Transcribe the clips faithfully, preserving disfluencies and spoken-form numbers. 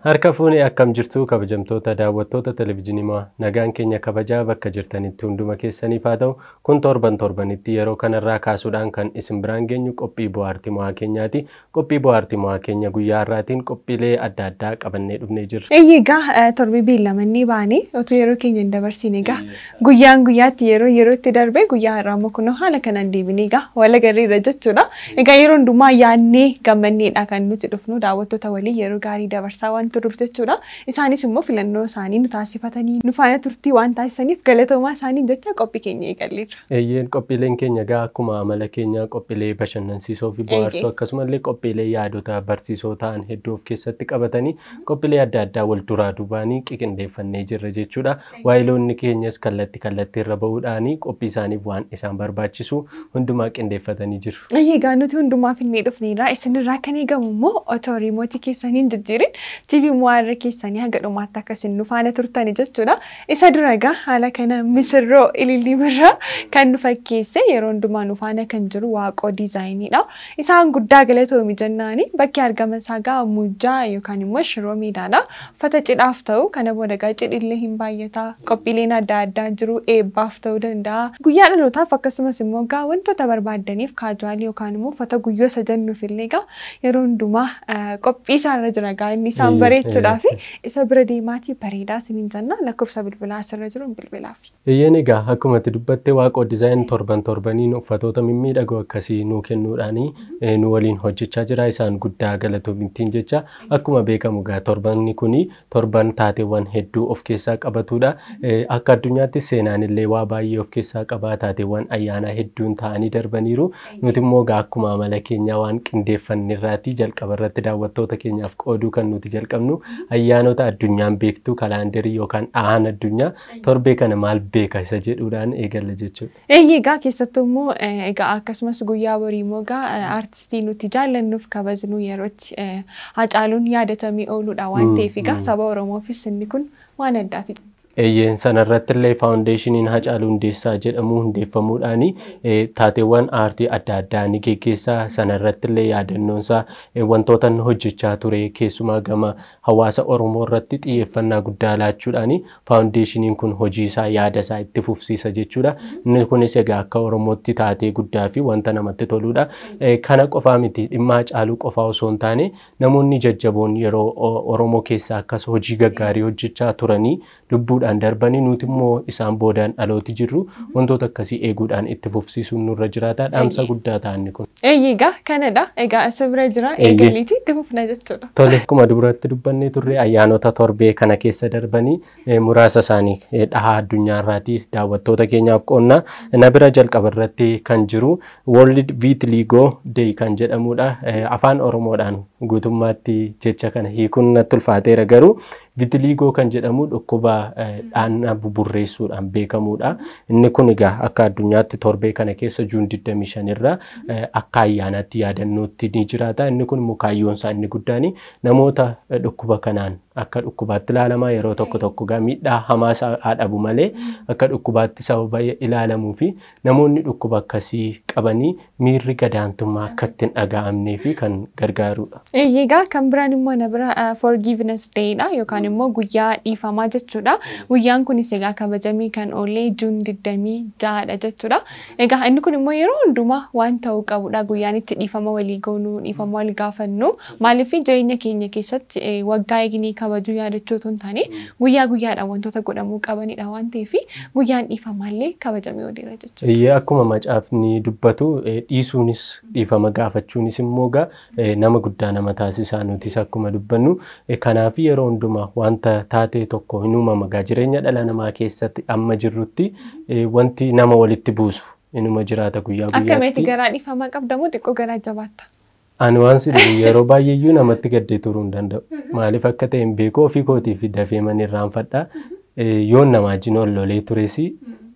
Harka fuunee akkam jirtu kabajamtoota daawwattoota televiizyinii Mo'aa nagaan keenya kabajaa bakka jirtanitti hunduma keessaniif haa ta'u kun torban torbanitti yeroo kanarraa kaasuudhaan kan isin biraan geenyu qophii Bohartii Mo'aa keenyaati. Qophii Bohartii Mo'aa keenya guyyaa har'aatiin qophiilee adda addaa qabannee dhufnee jirra. Eegaa torbii beellamanni baanii otoo yeroo keenya hin dabarsin egaa guyyaan guyyaatti yeroo yerootti darbe guyyaa har'aa immoo kunoo haala kanaan deebinee egaa wala garriirra jechuudha. Egaa yeroo hundumaa yaadnee gammanneedha kan nuti dhufnu daawwattoota waliin yeroo gaarii dabarsaa waan turuf jechuudha. Isaanis immoo filannoo isaanii nu taasifatanii nu faana turtii waan taasisaniif galatoomaa isaanii jecha qophii keenya eegalleerra. Eeyyeen qophiileen keenya egaa akkuma amala keenya qophiilee bashannansiisoo fi bohaarsoo akkasumallee qophiilee yaadota barsiisoo ta'an hedduu of keessatti qabatanii qophiilee adda addaa wal duraa duubanii qindeeffannee jirra jechuudha. Waayiloonni keenyas kallatti kallatti irra bahuudhaanii qophii isaaniif waan isaan barbaachisu hundumaa qindeeffatanii jiru. Eegaa nuti hundumaaf inni dhufneerra isinirraa kan eegamu immoo otoo riimootii keessanii hin jijjiirin T V Mo'aa irra keessanii haga dhumaatti akkasin nu faana turtani jechuudha. Isa dura egaa haala kana misirroo ilillii birraa kan nu fakkeesse yeroo hundumaa nu faana kan jiru waaqoo diizaayiniidha. Isaan guddaa galatoomi jennaani bakki argama isaa gaa mujjaa yookaan immoo shiroo miidhaadha. Uffata cidhaaf ta'u kana booda gaa cidhillee hin baay'ata. Qophiileen adda addaa jiru eebbaaf ta'uu danda'a. Guyyaa dhalootaaf akkasumas immoo gaa wantoota barbaadaniif kaajuwaalii yookaan immoo uffata guyyoo sajannuuf illee gaa yeroo hundumaa qophii isaarra jira gaa inni isaan bareechuudhaaf isa bira deemaatii bareedaa siniin jenna lakkoofsa bilbilaa asirra jiru bilbilaaf. Eeyyeen egaa akkuma ati dubbattee waaqoo diizaayin torban torbaniin uffatoota mimmiidhagoo akkasii nuu kennuudhaanii nu waliin hojjechaa jira isaan guddaa galatoomintiin jecha akkuma beekamu gaa torbanni kuni torban taateewwan hedduu of keessaa qabatudha. Akka addunyaatti seenaan illee waa baay'ee of keessaa qaba taateewwan ayyaana hedduun ta'anii darbaniiru nuti immoo gaa akkuma amala keenya waan qindeeffannirraatii jalqaba irratti daawwattoota keenyaaf qooduu kan nuti jalqabnu ayyaanota addunyaan beektuu kalaandarii yookaan dhahaan addunyaa torbee kana maal beeka isa jedhuudhaan eegalla jechuudha. Eeyyee keessattuu immoo egaa akkasumas guyyaa borii immoo gaa aartistii nuti jaallannuuf kabajnu yerootti Hacaaluun yaadatamee ooluudha waan ta'eef egaa saba Oromoofis inni kun waan addaati. Eeyyeen sanarratti illee faawundeeshiniin Hacaaluu Hundeessaa jedhamu hundeeffamuudhaani taateewwan aartii adda addaa ni geggeessaa sanarratti illee yaadannoonsaa wantoota hojjechaa ture keessumaa gama hawaasa Oromoo irratti xiyyeeffannaa guddaa laachuudhaani faawundeeshiniin kun hojii isaa yaada isaa itti fufsiisa jechuudha. Inni kunis egaa akka Oromootti taatee guddaa fi wanta namatti toludha. Kana qofaa miti dhimma Hacaaluu qofaa osoo hin taane namoonni jajjaboon yeroo Oromoo keessaa akkas hojii gaggaarii hojjechaa turanii lubbuudhaan darbanii nuti immoo isaan boodaan dhalooti jirru wantoota akkasii eeguudhaan itti fufsiisuun nurra jiraata dhaamsa guddaa ta'anni kun. Eeyyee kanadha egaa isa bira jira eegaliitii itti fufna jechuudha. Tole akkuma duratti dubbannee turre ayyaanota torbee kana keessa darbanii muraasa isaanii dhahaa addunyaarraatii daawwattoota keenyaaf qoonnaa na bira jalqaba irratti kan jiru World Vitiligo Day kan jedhamudha. Afaan Oromoodhaan guutummaatti jecha kana hiikuun natti ulfaateera garuu Vitiligo kan jedhamu dhukkuba dhaana buburreessuudhaan beekamudha. Inni kun egaa akka addunyaatti torbee kana keessa juun digdamii shan irraa akka ayyaanaatti yaadannootti ni jiraata. Inni kun mukaayyoon isaa inni guddaan namoota dhukkuba kanaan akka dhukkubaatti ilaalamaa yeroo tokko tokko gaa miidhaa hamaa haa dhabu malee akka dhukkubaatti sababa ilaalamuu fi namoonni dhukkuba akkasii qabanii miirri gadaantummaa akka ittiin dhaga'amnee fi kan gargaarudha. Eeyyee kan biraan immoo na bira forgiveness day'dha yookaan immoo guyyaa dhiifamaa jechuudha. Guyyaan kunis egaa kabajamii kan oolee juun digdamii ja'adha jechuudha. Egaa inni kun immoo yeroo hundumaa waan ta'uu qabudha. Guyyaan itti dhiifama walii goonuu dhiifama wal gaafannu maaliif jireenya keenya keessatti waggaa eeginee kabajuu yaadachuu osoo hin taane guyyaa guyyaadhaan wantoota godhamuu qabanidha waan ta'eef guyyaan dhiifamaallee kabajamee ooleera jechuudha. Eeyyee akkuma macaafni dubbatu dhiisuunis dhiifama gaafachuunis immoo gaa nama guddaa nama taasisaa nutis akkuma dubbannu kanaaf yeroo hundumaa wanta taatee tokko hin uumama gaa jireenya dhala namaa keessatti amma jirrutti wanti nama walitti buusu inuma jiraata guyyaa guyyaatti. Akkamitti garaa dhiifama qabdamoo xiqqoo garaa jabaatta? Ani waan sidii yeroo baay'eeyyuu namatti gaddee turuu hin danda'u. Maaliif akka ta'e beekoo ofii kootiif dafee manirraan fadhaa yoon namaa jinoon lolee turesi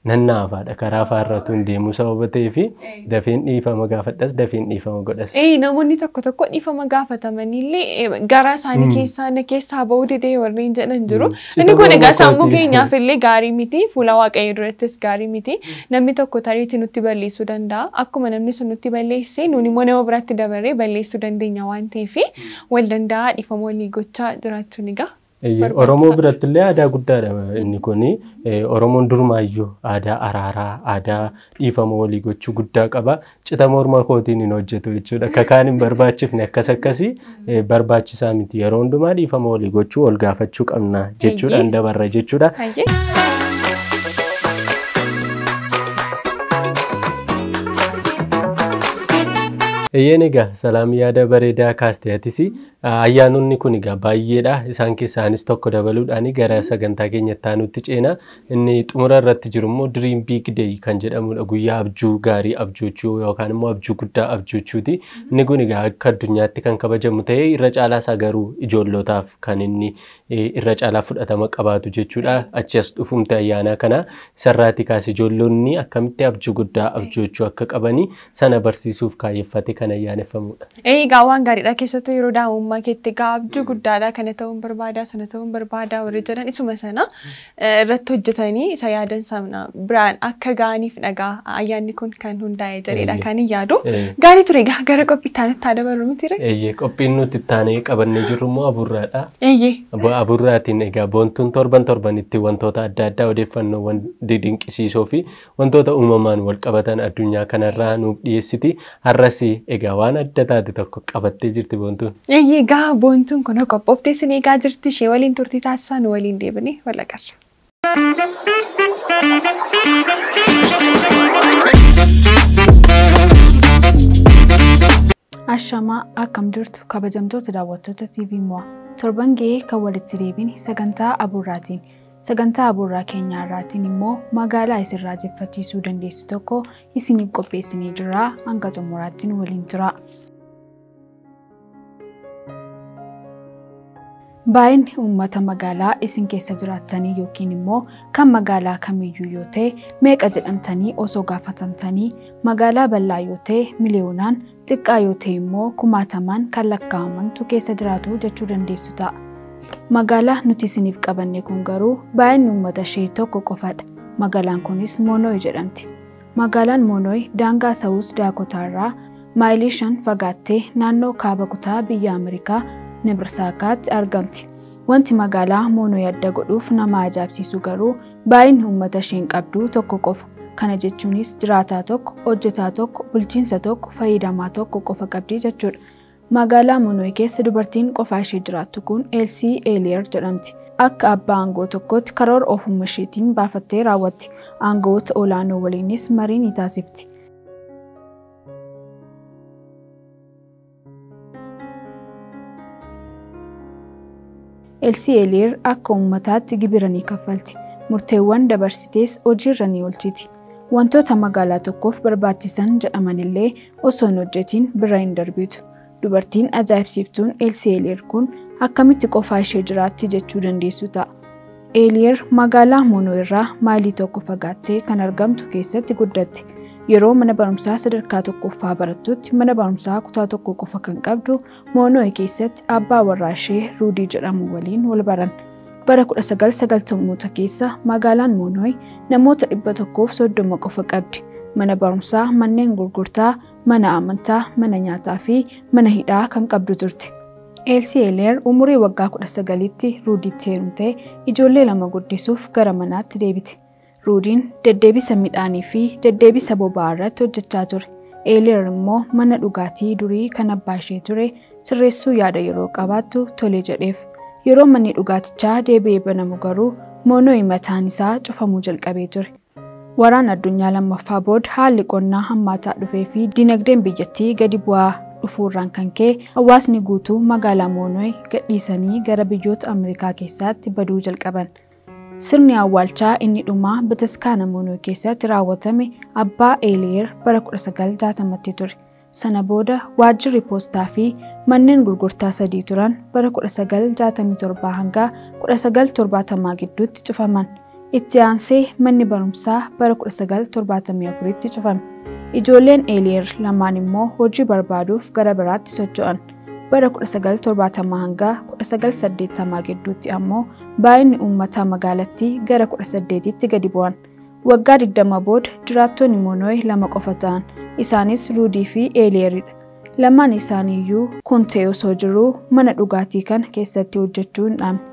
nannaafaadha karaa faarratuun deemuu sababa ta'eefi dafeen dhiifama gaafadhas dafeen dhiifama godhas. Eh namoonni tokko tokko dhiifama gaafatamanillee gara isaanii keessaa na keessaa ba'uu didee warreen jedhan jiru. Inni kun egaa sammuu keenyaaf illee gaarii miti fuula waaqayyoo durattis gaarii miti. Namni tokko tariitii nutti balleessuu danda'a. Akkuma namni sun nutti balleesse nuuni immoo nama biraatti dabarree balleessuu dandeenya waan ta'eef wal danda'a dhiifama walii gochaa jiraachuun egaa. Oromoo biratti illee aadaa guddaadha inni kuni. Oromoon durumaayyuu aadaa araaraa, aadaa dhiifama walii gochuu guddaa qaba. Cita morma kootiin hin hojjetu jechuudha. Akka kaan hin barbaachifne akkas akkasii barbaachisaa miti. Yeroo hundumaa dhiifama walii gochuu ol gaafachuu qabna jechuudhaan dabarra jechuudha. Eeyyeen egaa salaam yaada bareedaa kaasteetis ayyaanonni kun egaa baay'eedha. Isaan keessaanis tokko dabaluudhaan gara sagantaa keenyatti aanutti ceena. Inni xumura irratti jiru immoo Dream Big Day kan jedhamudha. Guyyaa abjuu gaarii abjoochuu yookaan immoo abjuu guddaa abjoochuuti. Inni kun egaa akka addunyaatti kan kabajamu ta'ee irra caalaa isaa garuu ijoollotaaf kan inni irra caalaa fudhatama qabaatu jechuudha. Achi as dhufumte ayyaana kana sarraati kaas ijoollonni akkamitti abjuu guddaa abjoochuu akka qabanii sana barsiisuuf kaayyeffate kan ayyaaneffamudha. Egaa waan gaariidha keessattuu yeroo daa'imummaa keetti abjuu guddaadha kana ta'uun barbaada sana ta'uun barbaada warri jedhan isuma sana irratti hojjetanii isa yaadan sana biraan akka gaaniif dhagaa ayyaanni kun kan hundaa'e jedhedha kan yaadu. Gaarii ture egaa gara qophii taanatti haa dabarru miti ree? Eeyyee qophiin nuti taanee qabannee jirru immoo aburraadha. Eeyyee. Aburraatiin egaa boontuun torban torbanitti wantoota adda addaa odeeffannoowwan dinqisiisoo fi wantoota uumamaan wal qabatan addunyaa kanarraa nuuf dhiyeessiti. Har'as egaa waan adda taate tokko qabattee jirti boontuun. Eeyyee egaa boontuun kun qophooftee sin eegaa jirti ishee waliin turtii taasisaa nu waliin deebinee wal agarra. Ashamaa akkam jirtu kabajamtoota daawwattoota T V Mo'aa torban ga'ee kan walitti deebine sagantaa aburraatiin sagantaa aburraa keenyaa irraatiin immoo magaalaa isirraa jeffachiisuu dandeessu tokko isiniif qopheessinee jirra hanga xumuraatti waliin tura. Baay'inni uummata magaalaa isin keessa jiraatanii yookiin immoo kan magaalaa kamiyyuu yoo ta'e meeqa jedhamtanii osoo gaafatamtanii magaalaa bal'aa yoo ta'e miliyoonaan xiqqaa yoo ta'e immoo kumaatamaan kan lakkaa'amantu keessa jiraatu jechuu dandeessu ta'a. Magaalaa nuti isiniif qabanne kun garuu baay'inni uummata ishee tokko qofadha. Magaalaan kunis Moonooy jedhamti. Magaalaan Moonooy daangaa Saawus Daakotaarraa maayilii shan fagaattee naannoo kaaba kutaa biyya Ameerikaa Nebraskaatti argamti. Wanti magaalaa Moonooy adda godhuuf nama ajaa'ibsiisu garuu baay'inni uummata isheen qabdu tokko qofa. Kana jechuunis jiraataa tokko, hojjetaa tokko, bulchiinsa tokko, fayyadamaa tokko qofa qabdi jechuudha. Magaalaa Moonooy keessa dubartiin qofa ishee jiraattu kun Elsie Elier jedhamti. Akka abbaa aangoo tokkotti karoora ofuma isheetiin baafattee raawwatti. Aangoota olaanoo waliinis marii ni taasifti. Elsie Elier akka uummataatti gibira ni kaffalti. Murteewwan dabarsitees hojiirra ni oolchiti. Wantoota magaalaa tokkoof barbaachisan jedhamanillee osoo hin hojjetiin bira hin darbitu. Dubartiin ajaa'ibsiiftuun Elsie Elier kun akkamitti qofaa ishee jiraatti jechuu dandeessu ta'a. Elier magaalaa Moonooy irraa maayilii tokko fagaattee kan argamtu keessatti guddatte. Yeroo mana barumsaa sadarkaa tokkoffaa barattutti mana barumsaa kutaa tokko qofa kan qabdu Moonooy keessatti abbaa warraa ishee Ruudii jedhamu waliin wal baran. Bara kudha sagal sagaltamoota keessa magaalaan Moonooy namoota dhibba tokkoof soddoma qofa qabdi. Mana barumsaa, manneen gurgurtaa, mana amantaa, mana nyaataa fi mana hidhaa kan qabdu turte. Elsie Elier umurii waggaa kudha sagalitti Ruudiitti heerumtee ijoollee lama guddisuuf gara manaatti deebite. Ruudiin deddeebisa midhaanii fi deddeebisa boba'aa irratti hojjechaa ture. Elier immoo mana dhugaatii durii kan abbaa ishee ture sirreessuu yaada yeroo qabaattu tole jedheef. Yeroo manni dhugaatichaa deebi'ee banamu garuu Moonooy mataan isaa cufamuu jalqabee ture. Waraana addunyaa lammaffaa booda haalli qonnaa hammaataa dhufee fi dinagdeen biyyattii gadi bu'aa dhufuurraan kan ka'e hawaasni guutuu magaalaa Moonooy gadhiisanii gara biyyoota Ameerikaa keessatti baduu jalqaban. Sirni awwaalchaa inni dhumaa Bataskaana Moonooy keessatti raawwatame abbaa Elier bara kudha sagal jaatamatti ture. Sana booda waajjirri poostaa fi manneen gurgurtaa sadii turan bara kudha sagal jaatamii torbaa hanga kudha sagal torbaatamaa gidduutti cufaman. Itti aansee manni barumsaa bara kudha sagal torbaatamii afuritti cufame. Ijoolleen Eeliyeer lamaan immoo hojii barbaaduuf gara biraatti socho'an. Bara kudha sagal torbaatamaa hanga kudha sagal saddeettamaa gidduutti ammoo baay'inni uummataa magaalattii gara kudha saddeetitti gadi bu'an. Waggaa digdama booda jiraattonni Moonooyi lama qofa ta'an. Isaanis Ruudii fi Eeliyeeridha. Lamaan isaaniiyyuu kun ta'ee osoo jiruu mana dhugaatii kana keessatti hojjechuu hin dhaamne.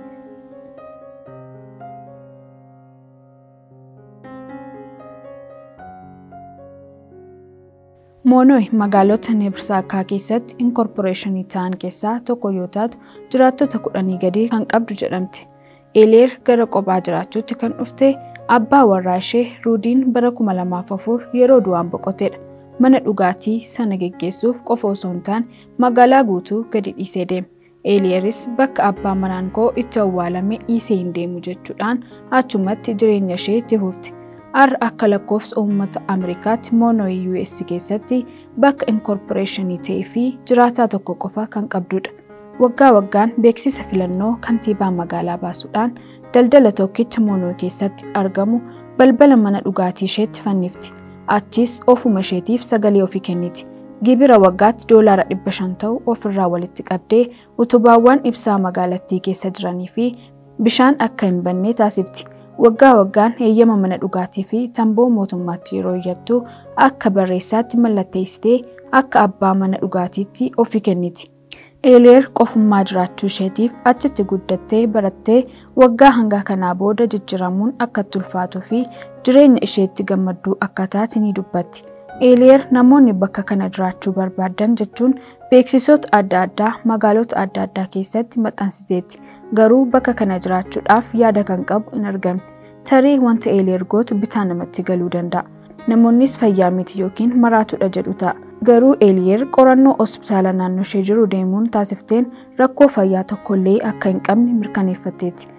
Moonooyi magaalota Neebirsaakkaa keessatti inkorporeeshinii ta'an keessaa tokko yoo taatu jiraattota kudhanii gadi kan qabdu jedhamti. Eeliyeer gara kophaa jiraachuutti kan dhufte abbaa warraa ishee Ruudiin bara kuma lamaaf afur yeroo du'aan boqotedha. Mana dhugaatii sana geggeessuuf qofa osoo hin taane magaalaa guutuu gadi dhiisee deeme. Eeliyeeris bakka abbaa manaan koo itti awwaalame dhiisee hin deemu jechuudhaan achumatti jireenya ishee itti fufte. Ar akka lakkoofsa uummata Ameerikaatti Moonooyi U S keessatti bakka inkorporeeshinii ta'ee fi jiraataa tokko qofa kan qabdudha. Waggaa waggaan beeksisa filannoo kantiibaa magaalaa baasuudhaan daldala tokkicha Moonooyi keessatti argamu balbala mana dhugaatii isheetti fannifti. Achis ofuma isheetiif sagalee ofii kenniti. Gibira waggaatti doolaara dhibba shan ta'u ofirraa walitti qabdee utubaawwan ibsaa magaalattii keessa jiranii fi bishaan akka hin banne taasifti. Waggaa waggaan heeyyama mana dhugaatii fi tamboo mootummaatti yeroo iyyattu akka barreessaatti mallatteessitee akka abbaa mana dhugaatiitti ofii kenniti. Eeliyeer qofummaa jiraachuu isheetiif achitti guddattee barattee waggaa hanga kanaa booda jijjiramuun akka tulfaatuu fi jireenya isheetti gammadduu akka taate ni dubbatti. Eeliyeer namoonni bakka kana jiraachuu barbaadan jechuun beeksisoota adda addaa magaalota adda addaa keessatti maxxansiteetti. Garuu bakka kana jiraachuudhaaf yaada kan qabu hin argamne. Tarii wanta Eeliyeer gootu bitaa namatti galuu danda'a. Namoonnis fayyaa miti yookiin maraatudha jedhu ta'a. Garuu Eeliyeer qorannoo hospitaala naannoo ishee jiru deemuun taasifteen rakkoo fayyaa tokkollee akka hin qabne mirkaneeffatteetti.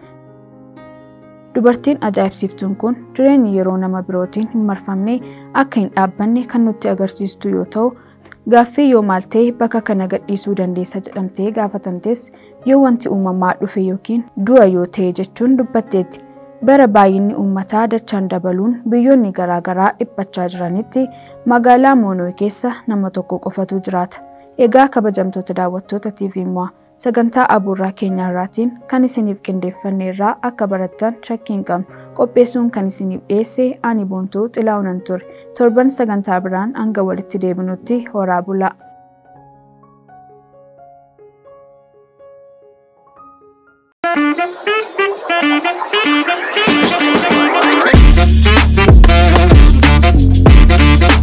Dubartiin ajaa'ibsiiftuun kun jireenyi yeroo nama birootiin hin marfamne akka hin dhaabbanne kan nutti agarsiistu yoo ta'u, gaaffii yoo maal ta'e bakka kana gadhiisuu dandeessa jedhamtee gaafatamtes yoo wanti uumamaa dhufe yookiin du'a yoo ta'e jechuun dubbatteetti. Bara baay'inni uummataa dachaan dabaluun biyyoonni garaagaraa dhiphachaa jiranitti magaalaa Moonooyi keessa nama tokko qofatu jiraata. Egaa kabajamtoota daawwattoota T V Mo'aa sagantaa abuurraa keenya irraatiin kan isiniif qindeeffanne irraa akka barattan shakkii hin qabnu. Qopheessuun kan isiniif dhiyeesse ani Boontuu Xilaawunan ture. Torban sagantaa biraan hanga walitti deebinutti horaa bulaa.